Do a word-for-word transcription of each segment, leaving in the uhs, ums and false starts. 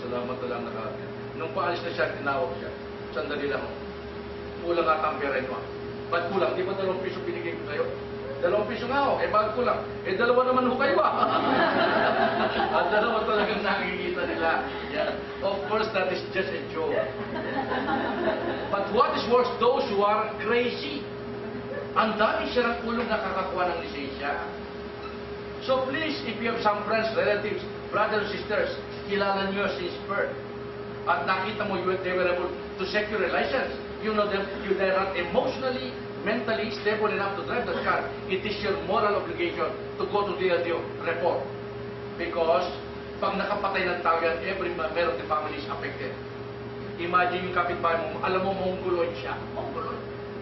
salamat na lang naka. Nung paalis na siya, tinawag siya. Sandali lang. Kulang ata ang pera mo. Ba't kulang? Di ba dalawang piso binigay ko kayo? Dalawang piso nga ako. Eh, bakit kulang? Eh, dalawa naman ho kayo ah. At dalawa talagang nakikita nila. Yeah. Of course, that is just a joke. But what is worse, those who are crazy. Ang dami siya ng ulong nakakakuha ng lisensya. So please, if you have some friends, relatives, brothers, sisters, kilala nyo si Spur, at nakita mo you, they were able to secure a license, you know them, you they are not emotionally, mentally stable enough to drive that car, it is your moral obligation to go to D L T O, report. Because, pag nakapatay ng tao yan, every member of the family is affected. Imagine yung kapitbahay mo, alam mo, mongoloid siya. Mongoloid.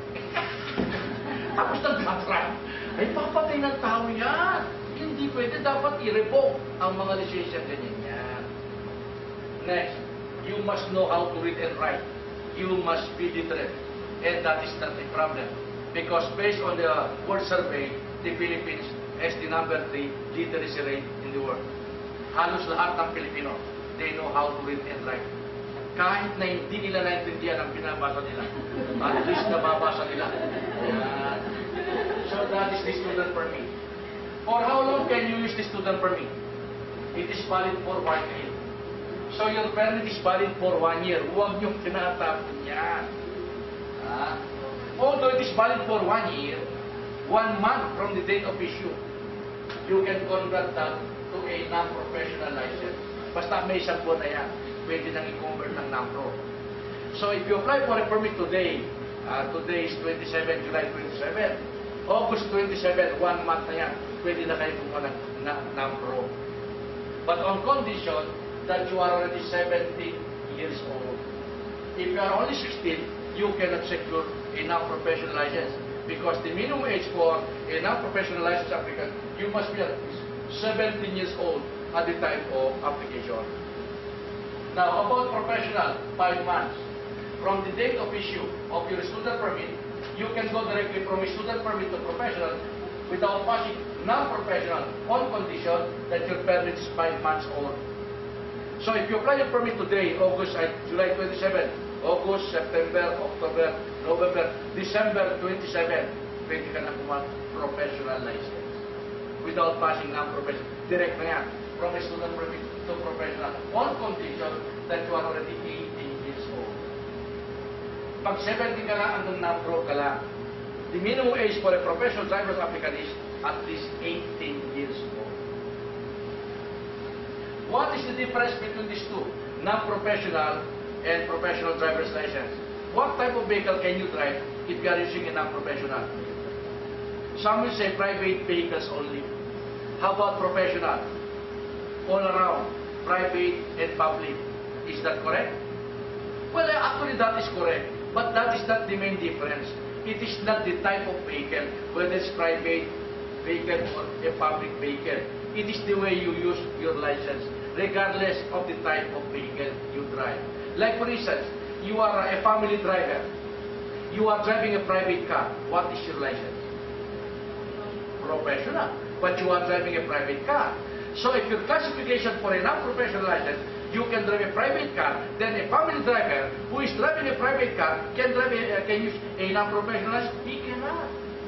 Tapos nag-drive. Ay, papatay ng tao yan. Hindi pwede. Dapat i-revoke ang mga lisensya ganyan yan. Next, you must know how to read and write. You must be literate. And that is not a problem. Because based on the World Survey, the Philippines has the number three literacy rate in the world. Halos lahat ng Pilipino, they know how to read and write. Kahit na hindi nila naintindihan ang binabasa nila, at least nababasa nila. Yan. So that is the student permit. For how long can you use the student permit? It is valid for one year. So your permit is valid for one year. Huwag niyong tinatapon yan. Ah. Although it is valid for one year, one month from the date of issue, you can convert that to a non-professional license. Basta may isang buwan na yan, pwede nang i-convert ng non-pro. So if you apply for a permit today, uh, today is twenty-seven, July twenty-seven, August twenty-seven, one month na yan, pwede na kayo kumuha ng non-pro. But on condition that you are already seventeen years old. If you are only sixteen, you cannot secure a non-professional license because the minimum age for a non-professional license applicant, you must be at least seventeen years old at the time of application. Now, about professional, five months. From the date of issue of your student permit, you can go directly from a student permit to professional without passing non-professional on condition that your permit is five months old. So if you apply your permit today, August, uh, July twenty-seven, August, September, October, November, December twenty-seven, pwede ka na kumuha professional license without passing non-professional. Direct na yan, from a student permit to professional on condition that you are already eighteen years old. Pag seventeen ka lang, hanggang non-pro ka lang. The minimum age for a professional driver's applicant is at least eighteen years old. What is the difference between these two? Non-professional and professional driver's license. What type of vehicle can you drive if you are using a non-professional? Some will say private vehicles only. How about professional? All around, private and public. Is that correct? Well, actually that is correct. But that is not the main difference. It is not the type of vehicle, whether it's private vehicle or a public vehicle. It is the way you use your license, regardless of the type of vehicle you drive. Like for instance, you are a family driver. You are driving a private car. What is your license? Professional. But you are driving a private car. So if your classification for a non-professional license, you can drive a private car, then a family driver who is driving a private car can drive a, uh, can use a non-professional license. He cannot.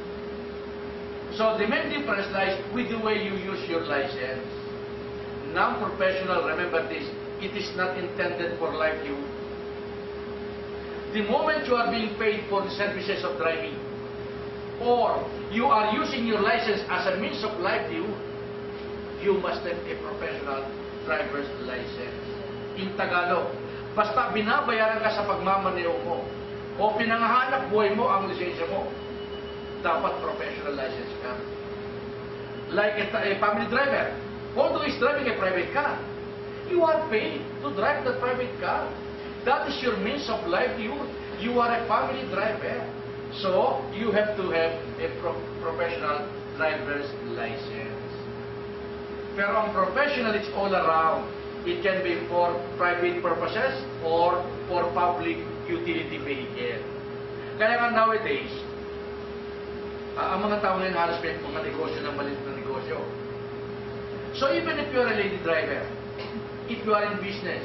So the main difference lies with the way you use your license. Non-professional, remember this, it is not intended for livelihood. The moment you are being paid for the services of driving, or you are using your license as a means of livelihood, you must have a professional driver's license. In Tagalog, basta binabayaran ka sa pagmamaneho mo o pinangahanap buhay mo ang lisensya mo, dapat professional license ka. Like a, a family driver, although he's driving a private car, you are paid to drive the private car. That is your means of livelihood. You are a family driver. So, you have to have a pro professional driver's license. Pero ang professional, it's all around. It can be for private purposes or for public utility vehicle. Kaya nga nowadays, uh, ang mga tao ngayon halos may mga negosyo ng maliit na negosyo. So even if you are a lady driver, if you are in business,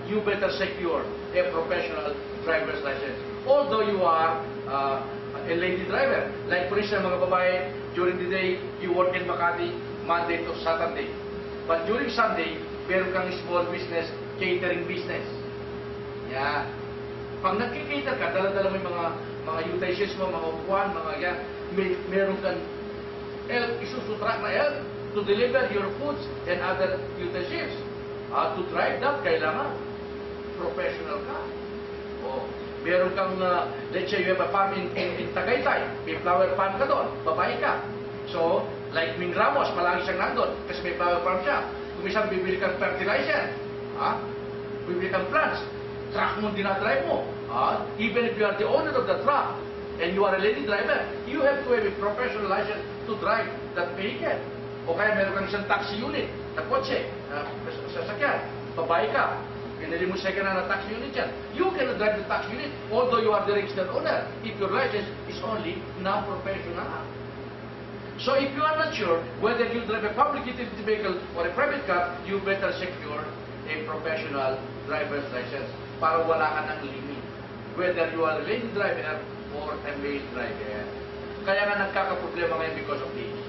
you better secure a professional driver's license. Although you are uh, a lady driver. Like for instance, mga babae, during the day, you work in Makati, Monday to Saturday. But during Sunday, meron kang small business, catering business. Yeah. Pag nagkikater ka, dala-dala mo yung mga, mga utensils mo, mga upuan, mga yan, may, meron kang help, isusutrak na help to deliver your foods and other utensils. Uh, to drive that, kailangan professional ka. Oh. Meron kang, uh, let's say you have a farm in, in, in Tagaytay, may flower farm ka doon, babae ka. So, like Ming Ramos, palagi siyang nandun, kasi may flower farm siya. Kung isang bibili kang fertilizer, ha? Bibili kang plants, truck mo dinadrive mo. Ha? Even if you are the owner of the truck, and you are a lady driver, you have to have a professional license to drive that vehicle. O kaya meron kang isang taxi unit, na kotse, na sasakyan, babae ka, pinili mo second hand na taxi unit yan. You can drive the taxi unit, although you are the registered owner, if your license is only non-professional. So if you are not sure whether you drive a public utility vehicle or a private car, you better secure a professional driver's license para wala ka ng limit. Whether you are a lady driver or a male driver. Kaya nga nagkakaproblema ngayon because of this.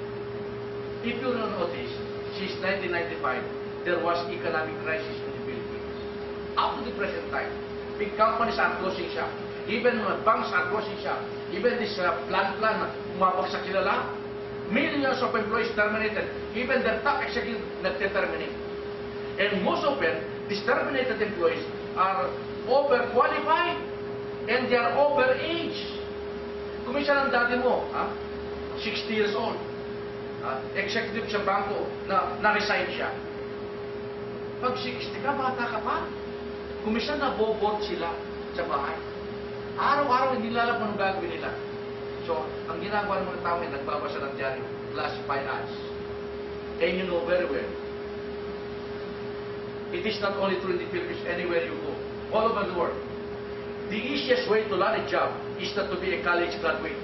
If you don't notice, since nineteen ninety-five, there was economic crisis in the Philippines. Up to the present time, big companies are closing shop. Even uh, banks are closing shop. Even this uh, plan-plan, umabagsak sila lang. Millions of employees terminated. Even their top executive nagte-terminate. And most of them, these terminated employees are overqualified and they are overage. Kung isa lang dati mo, ha? sixty years old, ha? Executive sa bangko, na na-resign siya. Pag sixty ka, bata ka pa. Kung isa nabobot sila sa bahay. Araw-araw hindi lalap anong gagawin nila. So, ang ginagawa ng mga tao ay nagbabasa ng diary, classify ads. And you know very well, it is not only true in the Philippines, anywhere you go, all over the world. The easiest way to land a job is not to be a college graduate.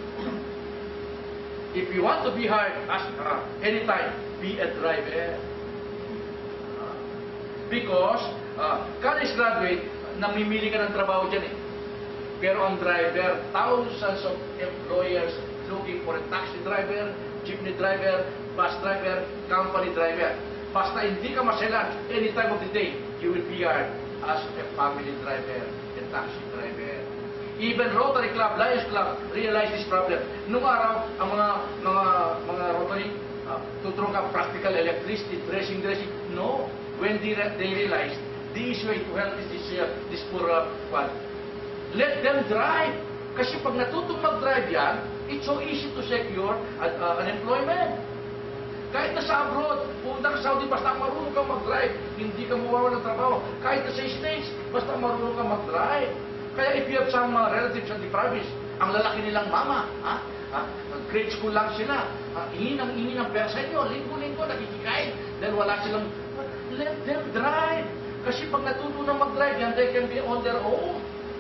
If you want to be hired as uh, anytime, be a driver. Uh, because uh, college graduate, namimili ka ng trabaho dyan eh. Pero ang driver, thousands of employers looking for a taxi driver, jeepney driver, bus driver, company driver. Basta hindi ka maselan any time of the day, you will be hired as a family driver, a taxi driver. Even Rotary Club, Lions Club, realize this problem. Nung araw, ang mga mga mga Rotary, uh, tuturo ka practical electricity, dressing, dressing. No. When they, they realize, the easy way to help is this, uh, this poor uh, one. Let them drive. Kasi pag natutong mag-drive yan, it's so easy to secure uh, uh, unemployment. Kahit na sa abroad, punta ka sa Saudi, basta marunong ka mag-drive, hindi ka mawawa ng trabaho. Kahit na sa States, basta marunong ka mag-drive. Kaya if you have some uh, relatives in the province, ang lalaki nilang mama, ha? Ha? Grade school lang sila, ha? Ingin ang ingin ang pera sa inyo, linggo-linggo, nakikikain, dahil wala silang, let them drive. Kasi pag natutong mag-drive yan, they can be on their own.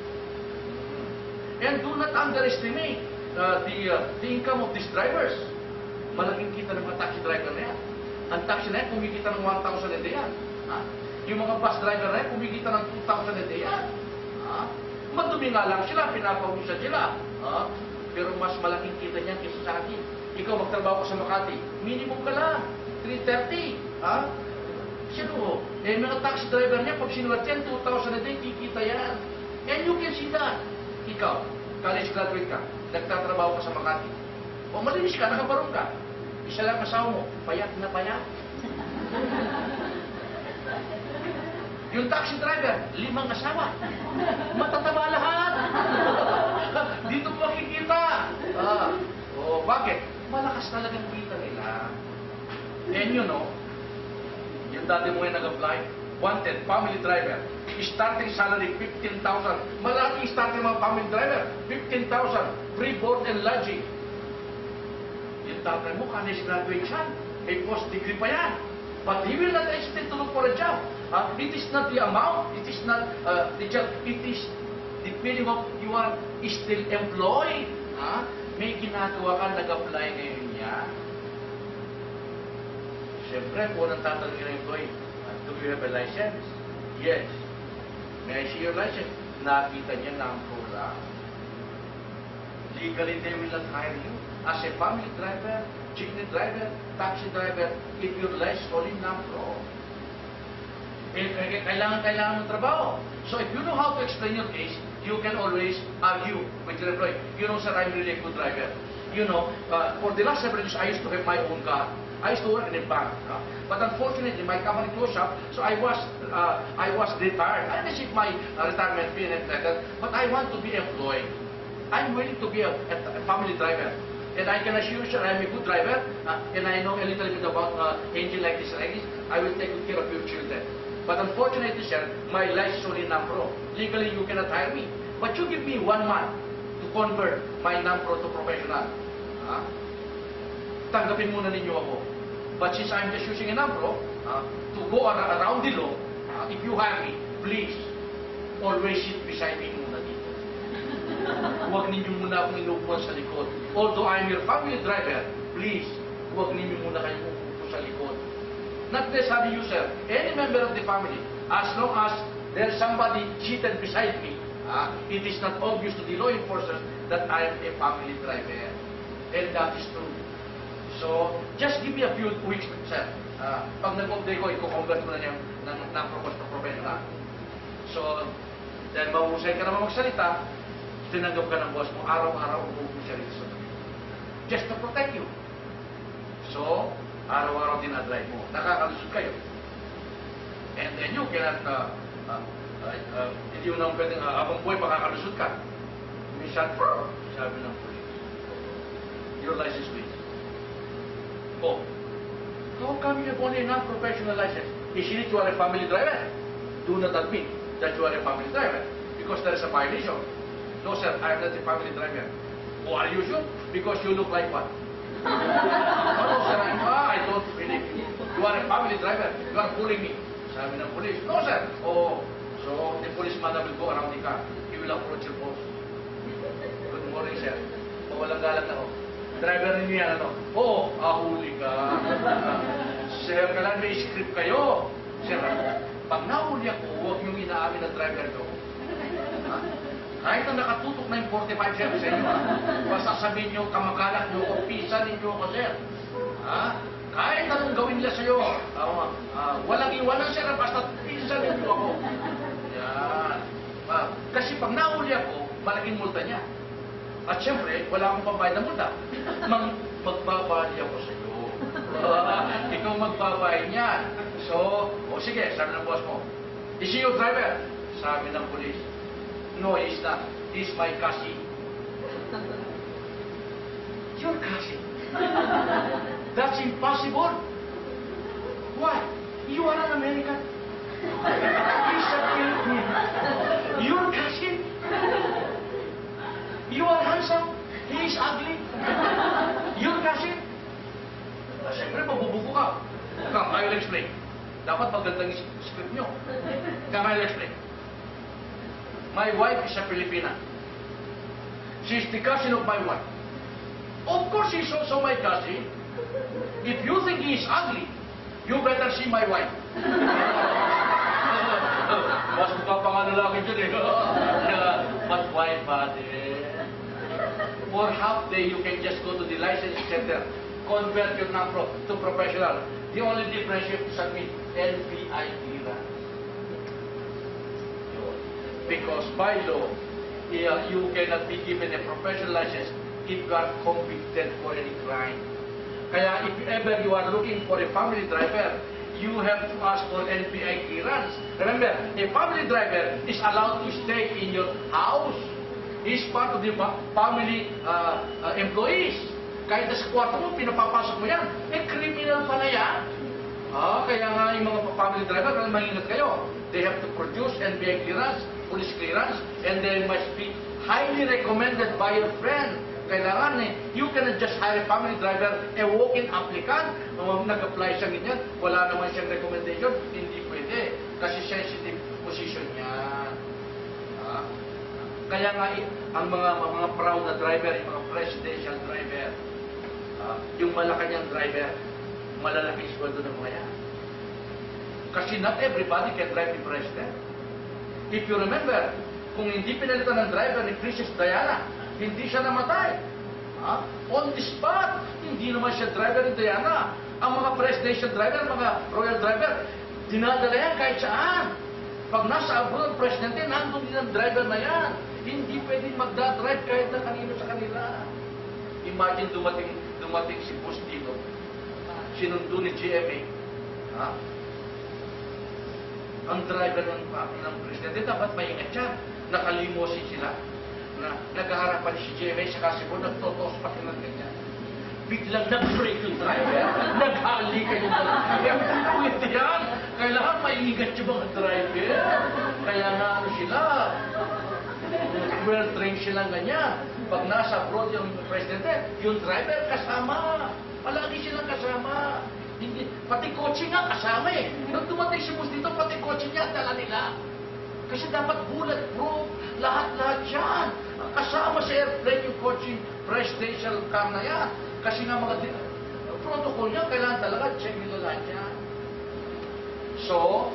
And do not underestimate uh, the, uh, the income of these drivers. Malaking kita ng mga taxi driver na yan. Ang taxi na yan, kumikita ng one thousand a day yan. Ha? Yung mga bus driver na yan, kumikita ng two thousand a day yan. Ha? Madumi nga lang sila, pinapawisan sila. Ha? Pero mas malaking kita niyan kaysa sa akin. Ikaw magtrabaho ka sa Makati, minimum ka lang, three thirty. Ha? Sino? Eh, mga taxi driver niya, pag sinulat yan, two thousand a day, kikita yan. And you can see that. Ikaw, college graduate ka, nagtatrabaho ka sa Makati. O malinis ka, nakabarong ka. Isa lang asawa mo, payat na payat. Yung taxi driver, limang asawa. Matataba lahat. Dito mo makikita. Ah, o bakit? Malakas talagang kita nila. And you know, yung dati mo yung nag-apply, wanted, family driver. Starting salary, fifteen thousand. Malaki starting mga family driver, fifteen thousand. Free board and lodging. Yung tatay mo, college graduate siya. May post-degree pa yan. But he will not hesitate to look for a job. Uh, it is not the amount, it is not uh, the job, it is the feeling of you are still employed. Uh, may ginagawa ka, nag-apply ngayon niya. Siyempre, kung anong tatanungin ng employee, uh, do you have a license? Yes. May I see your license? Nakita niya na ang program. Legally, they will not hire you. As a family driver, jeepney driver, taxi driver, if your license only NAMPRO. Eh, kailangan, kailangan ng trabaho. So if you know how to explain your case, you can always argue with your employee. You know, sir, I'm really a good driver. You know, uh, for the last several years, I used to have my own car. I used to work in a bank. Uh, but unfortunately, my company closed up, so I was uh, I was retired. I received my uh, retirement fee and like that, but I want to be employed. I'm willing to be a, a family driver. And I can assure you, sir, I'm a good driver, uh, and I know a little bit about uh, engine like this, like this. I will take good care of your children. But unfortunately, sir, my license is only NAMPRO. Legally, you cannot hire me. But you give me one month to convert my NAMPRO to professional. Uh, tanggapin muna ninyo ako. But since I'm just using a NAMPRO uh, to go ar around the law, uh, if you hire me, please, always sit beside me muna dito. Huwag ninyo muna akong inupuan sa likod. Although I'm your family driver, please, huwag ninyo muna kayong umupo sa likod. Not necessarily you, sir. Any member of the family, as long as there's somebody seated beside me, uh, it is not obvious to the law enforcers that I am a family driver. And that is true. So, just give me a few weeks, sir. Uh, pag nag-update ko, i-convert mo na niya ng, ng propose na professional. So, dahil mahusay ka naman magsalita, tinanggap ka ng boss mo, araw-araw umupo siya rito sa tabi. Just to protect you. So, araw-araw din na-drive mo. Nakakalusot kayo. And then you cannot, uh, uh, uh, uh, hindi mo naman pwedeng, uh, abang buhay, makakalusot ka. Minsan, sabi ng police, your license, please. Oh, how come you have only enough professional license? Is it you are a family driver? Do not admit that you are a family driver because there is a violation. No, sir, I am not a family driver. Oh, are you sure? Because you look like what? No, sir, I'm, ah, I don't believe you. You are a family driver. You are fooling me. Sabi ng police. No, sir. Oh, so the policeman will go around the car. He will approach your boss. Good morning, sir. Mawalang galang na ako. Driver ninyo yan, ano? Oo, oh, ahuli ka. Sir, kailan may script kayo. Sir, pag nahuli ako, huwag niyong inaamin na driver ko. Ha? Kahit na nakatutok na yung forty-five, sir, sa inyo, ha? Basta sabihin niyo, kamakalat niyo ako, pisa ninyo ako, sir. Ha? Kahit anong gawin nila sa'yo, uh, uh, walang iwanan, sir, basta pisa ninyo ako. Yan. Uh, kasi pag nahuli ako, malaking multa niya. At siyempre, wala akong pambayad na multa. Mag magbabayad ako sa iyo. Uh, ikaw magbabayad niyan. So, o oh, sige, sabi ng boss mo, is he your driver? Sabi ng police, no, he's not. He's my cousin. Your cousin? That's impossible. Why? You are an American. He's a Filipino. Your cousin? You are handsome. He is ugly. Your cousin? Ah, siyempre, mabubuko ka. Kang, I will explain. Dapat magandang script nyo. Kang, I will explain. My wife is a Filipina. She is the cousin of my wife. Of course, he is also my cousin. If you think he is ugly, you better see my wife. Mas mukha pa nga lalaki dyan eh. But why, buddy? For half day, you can just go to the license center, convert your NAMPRO to professional. The only difference you have to submit N P I clearance. Because by law, you cannot be given a professional license if you are convicted for any crime. Kaya if ever you are looking for a family driver, you have to ask for N P I clearance. Remember, a family driver is allowed to stay in your house. He's part of the family uh, uh, employees. Kahit na sa kwarto mo, pinapapasok mo yan. Eh, criminal pala yan. Ah, kaya nga yung mga family driver, kaya maingat kayo. They have to produce N P I clearance, police clearance, and they must be highly recommended by your friend. Kailangan eh, you cannot just hire a family driver, a walk-in applicant, um, nag-apply siya ganyan, wala naman siyang recommendation, hindi pwede. Kasi sensitive position niya. Ah. Kaya nga, ang mga mga proud na driver, yung mga presidential driver, uh, yung Malacanang driver, malalaki sweldo ng mga yan. Kasi not everybody can drive the president. If you remember, kung hindi pinalitan ng driver ni Princess Diana, hindi siya namatay. Ha? On the spot, hindi naman siya driver ni Diana. Ang mga presidential driver, mga royal driver, dinadala yan kahit saan. Pag nasa abroad, presidente, nandun din ang driver na yan. Hindi pwedeng magdadrive kahit na kanino sa kanila. Imagine dumating, dumating si Bush dito. Sinundo ni G M A. Ha? Ang driver ng, ng presidente, dapat maingat siya. Nakalimosin sila. Na, nag-aharapan si G M A sa kasi po, nagtotos pa sila ganyan. Biglang nag-break yung driver. Naghali kayo ng driver. Pwede yan. Kailangan maingat yung mga driver. Kaya nga ano sila. Well-trained silang ganyan. Pag nasa abroad yung presidente, yung driver kasama. Palagi silang kasama. Hindi, pati kotse nga kasama eh. Nung dumating si Bush dito, pati kotse niya dala nila. Kasi dapat bulletproof, lahat-lahat yan. Kasama sa airplane yung kotse, presidential car na yan. Kasi nga mga protocol niya, kailangan talaga check nila lahat yan. So,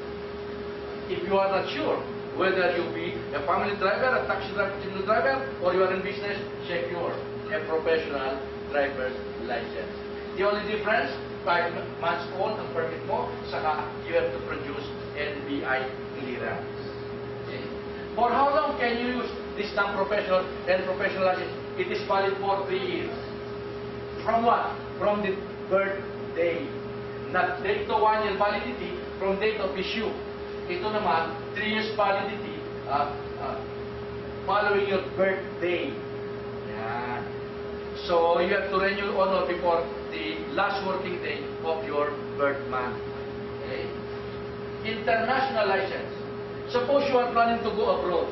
if you are not sure whether you be a family driver, a taxi driver, single driver, or you are in business, check your a professional driver's license. The only difference, five months old ang permit mo, saka you have to produce N B I clearance. Okay. For how long can you use this term professional and professional license? It is valid for three years. From what? From the birthday. Not date to one year validity, from date of issue. Ito naman, three years validity uh, uh, following your birthday. Yan. So, you have to renew honor before the last working day of your birth month. Okay? International license. Suppose you are planning to go abroad.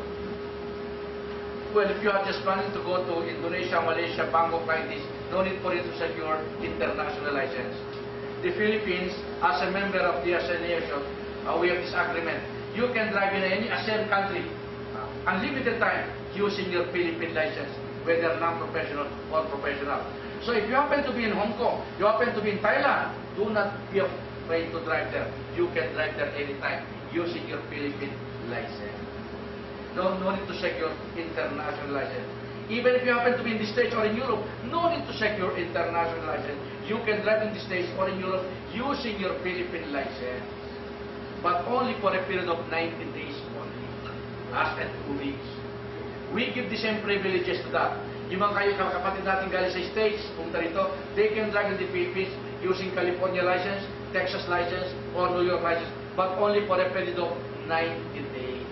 Well, if you are just planning to go to Indonesia, Malaysia, Bangkok like this, no need for you to secure international license. The Philippines, as a member of the ASEAN nation, uh, we have this agreement. You can drive in any ASEAN country, uh, unlimited time, using your Philippine license, whether non-professional or professional. So if you happen to be in Hong Kong, you happen to be in Thailand, do not be afraid to drive there. You can drive there anytime, using your Philippine license. No, no need to secure international license. Even if you happen to be in the States or in Europe, no need to secure international license. You can drive in the States or in Europe using your Philippine license. But only for a period of ninety days only. As at two weeks. We give the same privileges to that. Yung mga kayo kapatid natin galing sa States, punta rito, they can drive in the Philippines using California license, Texas license, or New York license, but only for a period of ninety days.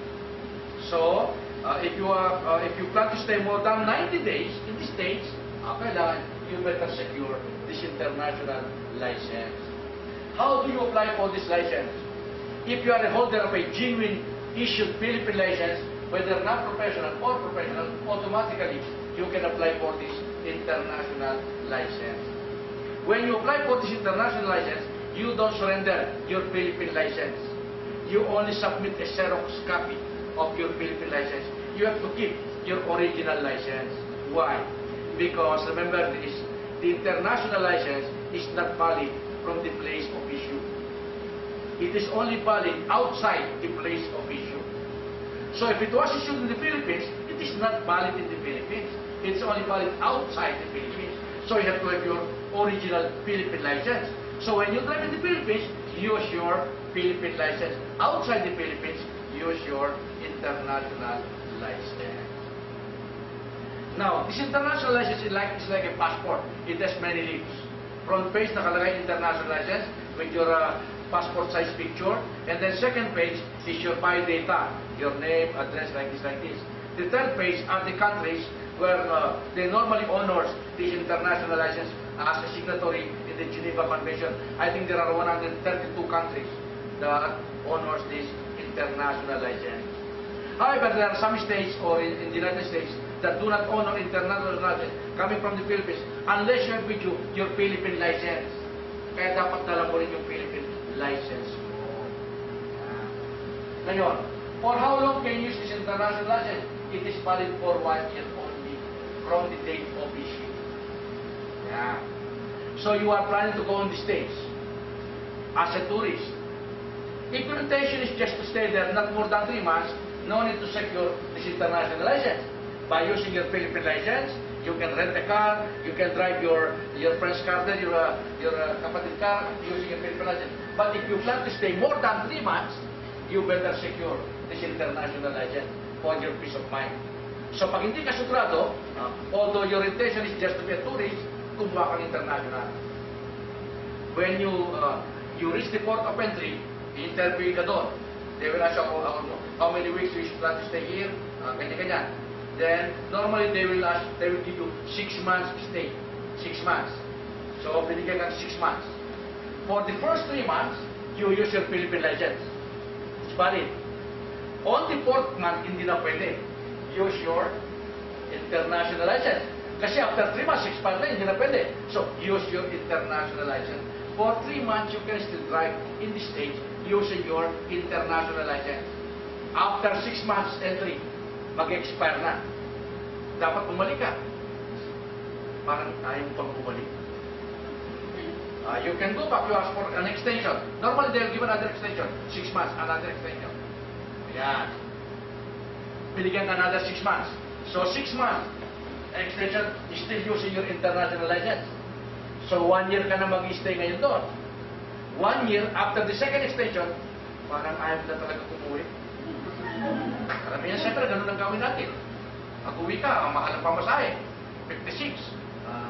So, uh, if you are, uh, if you plan to stay more than ninety days in the States, uh, kailangan you better secure this international license. How do you apply for this license? If you are a holder of a genuine issued Philippine license, whether non-professional or professional, automatically you can apply for this international license. When you apply for this international license, you don't surrender your Philippine license. You only submit a Xerox copy of your Philippine license. You have to keep your original license. Why? Because remember this, the international license is not valid from the place of issue. It is only valid outside the place of issue. So if it was issued in the Philippines, it is not valid in the Philippines. It's only valid outside the Philippines. So you have to have your original Philippine license. So when you drive in the Philippines, use your Philippine license. Outside the Philippines, use your international license. Now, this international license is like, it's like a passport. It has many leaves. Front page, nakalagay international license with your uh, passport size picture. And then second page is your file data. Your name, address, like this, like this. The third page are the countries where uh, they normally honors this international license as a signatory in the Geneva Convention. I think there are one hundred thirty-two countries that honors this international license. However, there are some states or in, in the United States that do not honor international license coming from the Philippines unless you have with you your Philippine license. Kaya dapat dala mo rin yung Philippine license mo. Ngayon, for how long can you use this international license? It is valid for one year only from the date of issue. Yeah. So you are planning to go on the States as a tourist. If your intention is just to stay there, not more than three months, no need to secure this international license. By using your Philippine license, you can rent a car, you can drive your your friend's car there, your, uh, your uh, kapatid car, using your Philippine license. But if you plan to stay more than three months, you better secure this international license for your peace of mind. So pag hindi ka sugrado, uh, although your intention is just to be a tourist, kumuha kang international. When you uh, you reach the port of entry, interview ka doon. They will ask you how, how many weeks you plan to stay here, uh, kanya-kanya. Then, normally they will ask, they will give you six months stay. Six months. So, binigyan ka six months. For the first three months, you use your Philippine license. It's valid. On the fourth month, hindi na pwede. Use your international license. Kasi after three months, expired na, hindi na pwede. So, use your international license. For three months, you can still drive in the States using your international license. After six months entry, mag-expire na. Dapat bumalik ka. Parang ayaw pang bumalik. Uh, you can go back, you ask for an extension. Normally, they'll give another extension. Six months, another extension. Ayan. Binigyan ka another six months. So, six months, extension is still using your international license. So, one year ka na mag-stay ngayon doon. One year, after the second extension, parang ayaw na talaga kumuwi. Karamihan, siyempre, ganun ang gawin natin. Mag-uwi ka, ang mahal ang pamasahe. fifty-six. Uh,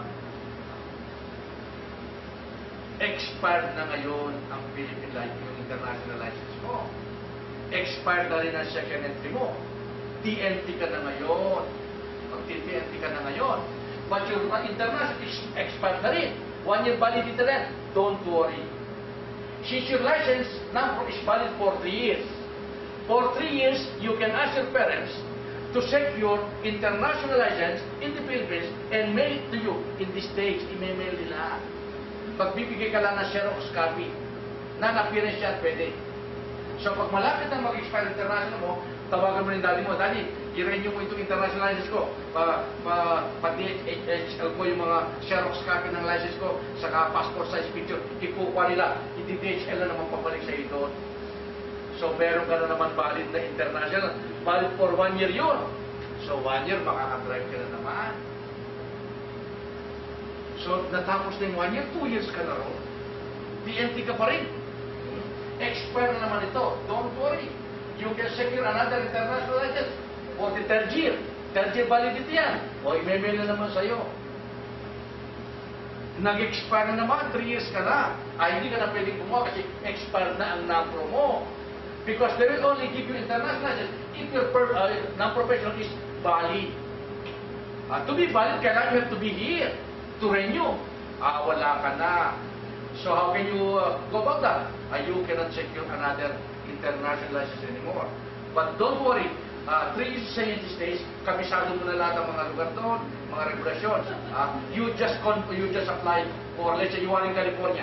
expired na ngayon ang Philippine license, yung international license mo. Expired na rin ang second entry mo. T N T ka na ngayon. Mag-T N T ka na ngayon. But your uh, international is expired na rin. One year validity rin. Don't worry. Since your license number is valid for three years, for three years, you can ask your parents to secure international license in the Philippines and mail it to you in the States. I-mail nila. Pagbibigay ka lang ng Xerox copy na na-appearance yan, pwede. So pag malapit na mag-expire international mo, tawagan mo ng daddy mo, Daddy, i-renew mo itong international license ko. Pa, pa, pati H L ko yung mga Xerox copy ng license ko, saka passport size picture, ikukuha nila, i-D H L na naman pabalik sa iyo doon. So meron ka na naman valid na international, valid for one year yun. So one year, makaka-drive ka na naman. So natapos na yung one year, two years ka na ron. T N T ka pa rin. Expire na naman ito. Don't worry. You can secure another international license for the third year. Third year validity yan. O, i-mail na naman sa'yo. Nag-expire na naman, three years ka na. Ay, hindi ka na pwedeng kumuha kasi expired na ang NAMPRO mo. Because they will only give you international license if your per, uh, non-professional is valid. Uh, to be valid, kailangan you have to be here to renew. Ah, wala ka na. So how can you uh, go about that? Uh, you cannot secure another international license anymore. But don't worry, uh, three years sa United States, kabisado mo na lahat ang mga lugar doon, mga regulations. Uh, you just con you just apply for, let's say you are in California.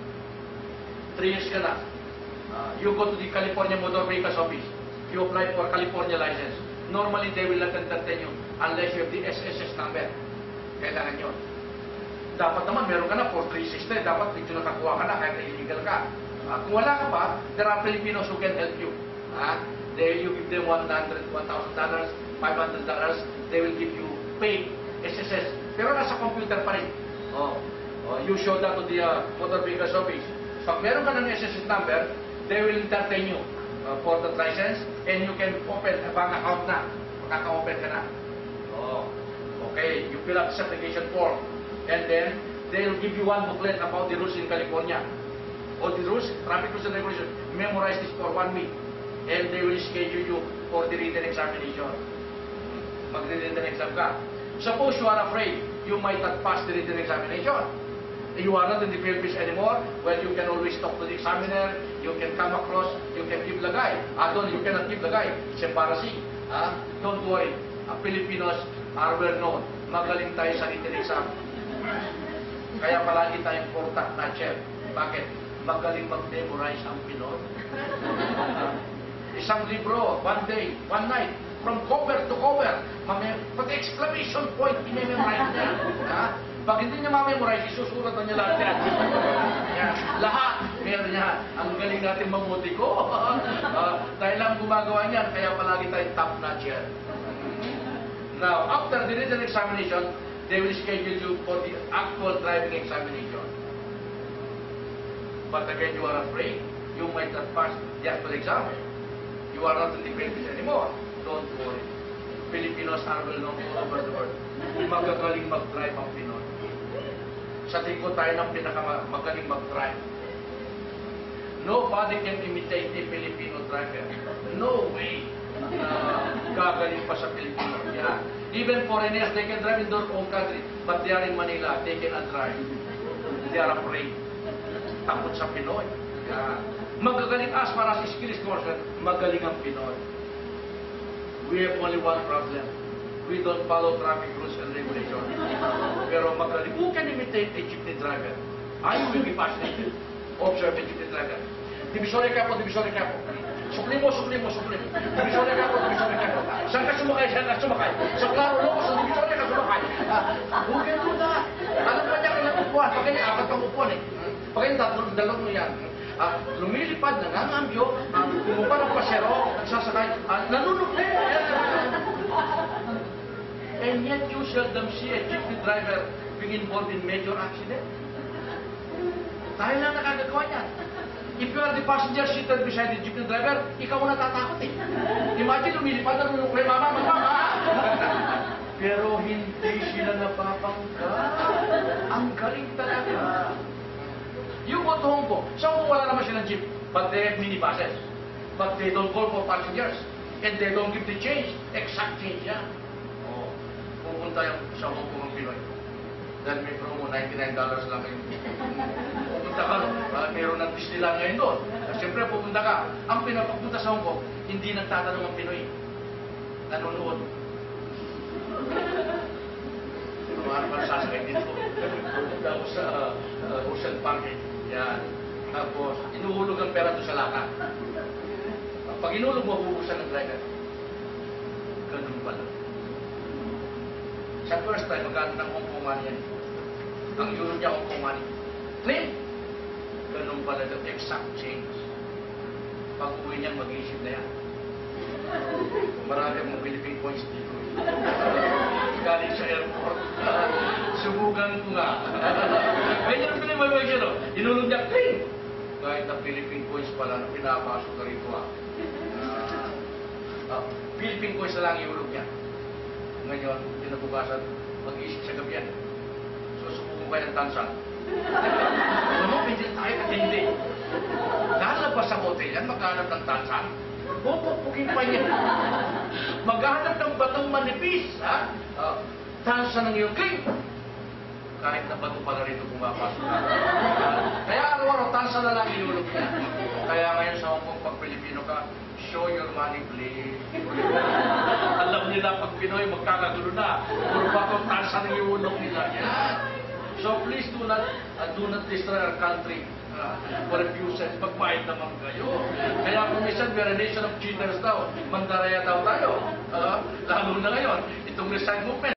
Three years ka na. Uh, you go to the California Motor Vehicles Office. You apply for California license. Normally, they will not entertain you unless you have the S S S number. Kailangan yun. Dapat naman, meron ka na for three sixty. Dapat dito nakakuha ka na kahit illegal ka. Uh, kung wala ka pa, there are Filipinos who can help you. Uh, they, you give them one hundred, one thousand dollars, five hundred dollars. They will give you pay S S S. Pero nasa computer pa rin. Oh, oh, you show that to the uh, Motor Vehicles Office. Pag meron ka ng S S S number, they will entertain you uh, for the license and you can open a bank account na. Makaka-open ka na. Oh, okay. You fill up this application form. And then, they'll give you one booklet about the rules in California. All the rules, traffic rules and regulations. Memorize this for one week. And they will schedule you for the written examination. Mag-written exam ka. Suppose you are afraid, you might not pass the written examination. You are not in the Philippines anymore, well, you can always talk to the examiner, you can come across, you can give lagay. Ah, don't, you cannot give lagay. It's embarrassing. Ah, don't worry. Ah, Filipinos are well known. Magaling tayo sa written exam. Kaya palagi tayong portak na chef. Bakit? Magaling mag-memorize ang Pinoy. Uh, isang libro, one day, one night, from cover to cover, pati exclamation point, i-memorize niya. Uh, pag hindi niya ma-memorize, isusulat na niya lahat yan. Yeah. Lahat. Pero niya, ang galing natin mamuti ko. uh, dahil lang gumagawa niyan, kaya palagi tayong top notch yan. Now, after the written examination, they will schedule you for the actual driving examination. But again, you are afraid. You might not pass the actual exam. You are not in the Philippines anymore. Don't worry. Filipinos are well known all over the world. Magagaling mag-drive ang Pinoy. Sa tingin ko tayo ng pinakamagaling mag-drive. Nobody can imitate a Filipino driver. No way. Uh, gagaling pa sa Pilipino. Yeah. Even foreigners, they can drive in their own country. But they are in Manila, they cannot drive. They are afraid. Takot sa Pinoy. Yeah. Magagaling as far as skill is concerned, magaling ang Pinoy. We have only one problem. We don't follow traffic rules and regulations. Pero magaling. Who can imitate a jeepney driver? I will be fascinated. Observe a jeepney driver. Divisoria ka po, divisoria ka po. Sukli mo, sukli mo, sukli mo. Divisoria ka po, divisoria ka po. Saan ka sumakay, saan ka sumakay? Sa Claro Locos, sa divisoria ka sumakay. Who can do that? Alam pa niya kailang upuan. Pag ganyan, apat kang upuan eh. Pag ganyan, tatlong dalawang mo yan. Uh, lumilipad, nangangambyo, uh, pumupa ng pasero, nagsasakay, uh, nanunok na yun. And yet you seldom see a jeepney driver being involved in major accident. Dahil lang nakagagawa niyan. If you are the passenger seated beside the jeepney driver, ikaw ang natatakot eh. Imagine, lumilipad, nanunok na yun, mama, mama. Pero hindi sila napapangka. Ang galing talaga. You go to Hong Kong. Sa Hong Kong wala naman silang jeep, but they have minibuses. But they don't call for passengers. And they don't give the change. Exact change yan. Oh, pupunta yung sa Hong Kong ang Pinoy. Dahil may promo, ninety-nine dollars lang ngayon. Pupunta ka, uh, meron ng Disneyland ngayon doon. Uh, Siyempre, pupunta ka. Ang pinapapunta sa Hong Kong, hindi nagtatanong ang Pinoy. Nanonood. Ano pa sasakay dito? Pupunta ako sa uh, Ocean Park eh. Yan. Tapos, inuhulog ang pera doon sa laka. Pag inulog mo, bubusan ng driver. Ganun pala. Sa first time, magkano ng Hong Kong money yan. Ang euro niya, Hong Kong money. Clean! Ganun pala the exact change. Pag uwi niya, mag-iisip na yan. Marami ang mga Philippine coins dito. Galing sa airport. Subugan ko nga. Ganyan ang pinimabag siya, no? Inulog niya, clean! Kahit na Philippine coins pala na pinapasok na rito, ah. Uh, uh, Philippine coins na lang iulog niya. Ngayon, pinabukasan, mag-iisip sa gabi yan. So, subukan kayo ng tansan. Ano, medyo tayo at hindi. Lalabas sa hotel yan, maghanap ng tansan. Pupupukin pa niya. Maghanap ng batong manipis, ha? Uh, tansan ng iyong clean. Kahit na bato pala rito pumapasok na. Kaya araw-araw, tansan na lang iulog niya. Kaya ngayon sa Hong Kong, pag Pilipino ka, show your money, please. Alam nila, pag Pinoy, magkakagulo na. Puro ba kung tansan ng iulog nila? Yan. So please do not, uh, do not destroy our country uh, for a few cents. Magbayad naman kayo. Kaya kung minsan, we're a nation of cheaters daw. Mandaraya daw tayo. Uh, lalo na ngayon, itong resign movement.